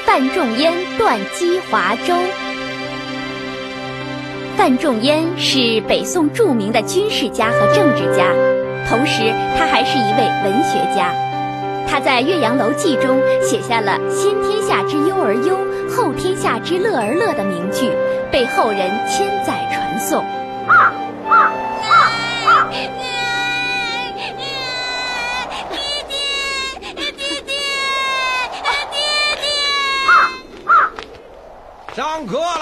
范仲淹断机华州。范仲淹是北宋著名的军事家和政治家，同时他还是一位文学家。他在《岳阳楼记》中写下了“先天下之忧而忧，后天下之乐而乐”的名句，被后人千载传颂。 上课了！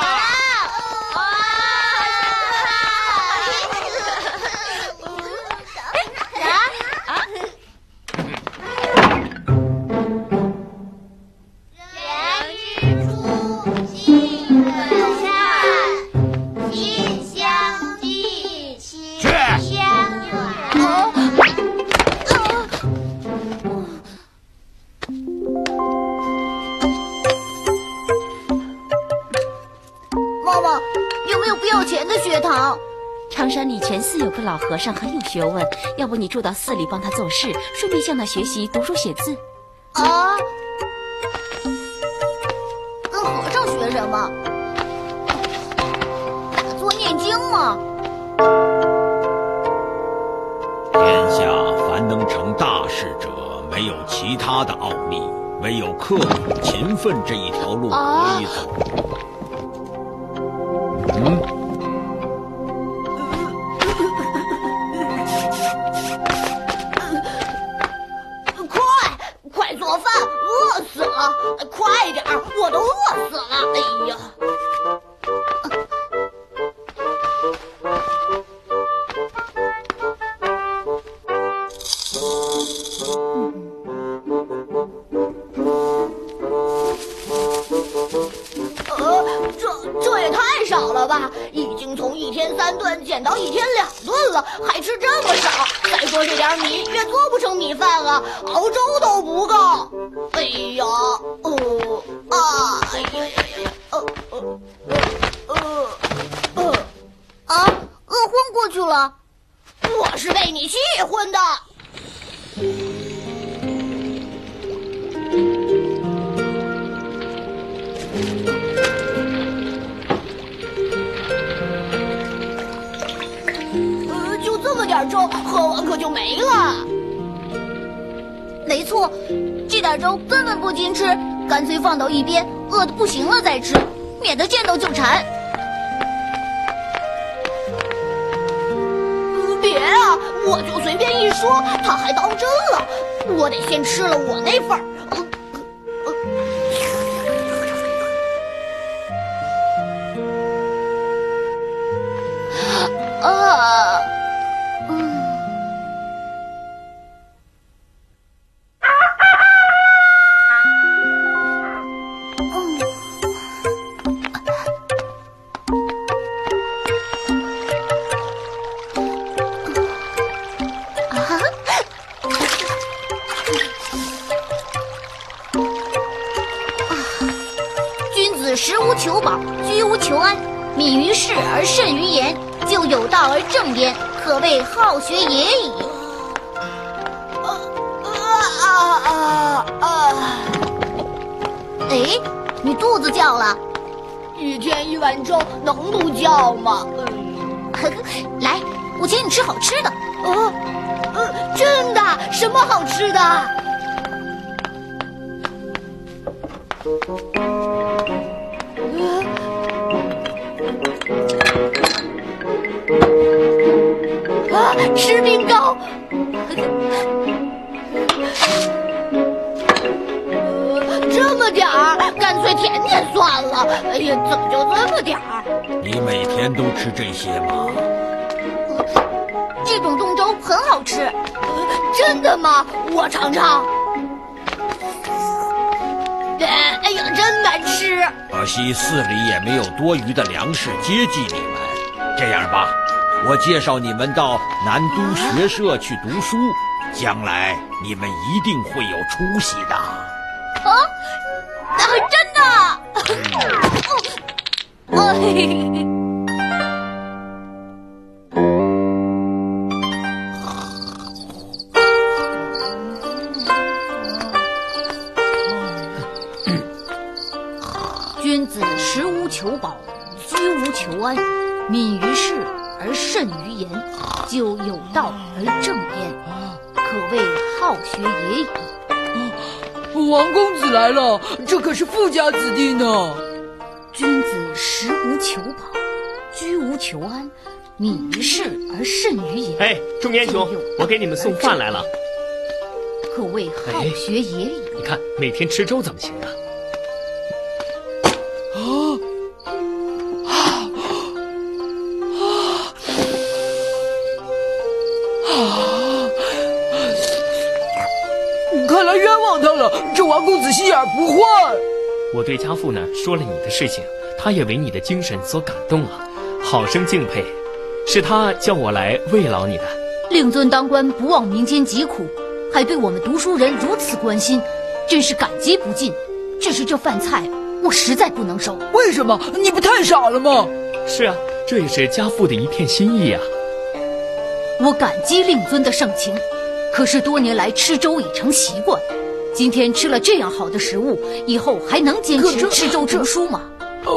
常山礼泉寺有个老和尚很有学问，要不你住到寺里帮他做事，顺便向他学习读书写字。 啊？跟和尚学什么？打坐念经吗？ 天下凡能成大事者，没有其他的奥秘，唯有刻苦勤奋这一条路可以走。 快做饭，饿死了！快点儿，我都饿死了！哎呀！这也太少了吧！已经从1天3顿减到1天2顿了，还吃这么少！再说这点米也做不成米饭啊，熬粥都不够！哎呀，哎呀呀呀！饿昏过去了。我是被你气昏的。就这么点粥，喝完可就没了。没错，这点粥根本不经吃，干脆放到一边，饿得不行了再吃，免得见到就馋。别啊，我就随便一说，他还当真了。我得先吃了我那份儿。食无求饱，居无求安，敏于事而慎于言，就有道而正焉，可谓好学也已。哎，你肚子叫了？1天1碗粥能不叫吗？来，我请你吃好吃的。真的？什么好吃的？吃冰糕。这么点儿，干脆甜点算了。哎呀，怎么就这么点儿？ 你每天都吃这些吗？ 这种冻粥很好吃。真的吗？我尝尝。哎呀，真难吃！ 可惜寺里也没有多余的粮食接济你们。这样吧，我介绍你们到南都学社去读书，将来你们一定会有出息的。 真的？ 君子食无求饱，居无求安，敏于事而慎于言，就有道而正焉，可谓好学也已。 王公子来了，这可是富家子弟呢。 君子食无求饱，居无求安，敏于事而慎于言。 哎，众英雄，我给你们送饭来了， 可谓好学也已。 你看每天吃粥怎么行啊？ 看来冤枉他了，这王公子心眼不坏。 我对家父呢说了你的事情，他也为你的精神所感动了，好生敬佩。是他叫我来慰劳你的。 令尊当官不忘民间疾苦，还对我们读书人如此关心，真是感激不尽。只是这饭菜我实在不能收。 为什么？你不太傻了吗？ 是啊，这也是家父的一片心意啊。 我感激令尊的盛情，可是多年来吃粥已成习惯，今天吃了这样好的食物，以后还能坚持吃粥读书吗？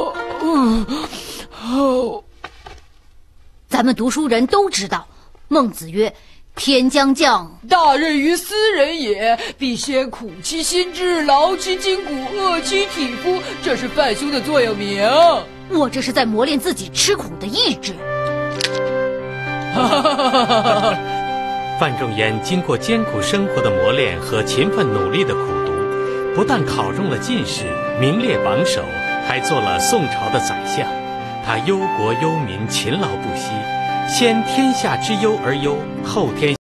咱们读书人都知道，孟子曰：天将降大任于斯人也，必先苦其心志，劳其筋骨，饿其体肤，这是范兄的座右铭。 我这是在磨练自己吃苦的意志。 范仲淹经过艰苦生活的磨练和勤奋努力的苦读，不但考中了进士，名列榜首，还做了宋朝的宰相。他忧国忧民，勤劳不息，先天下之忧而忧，后天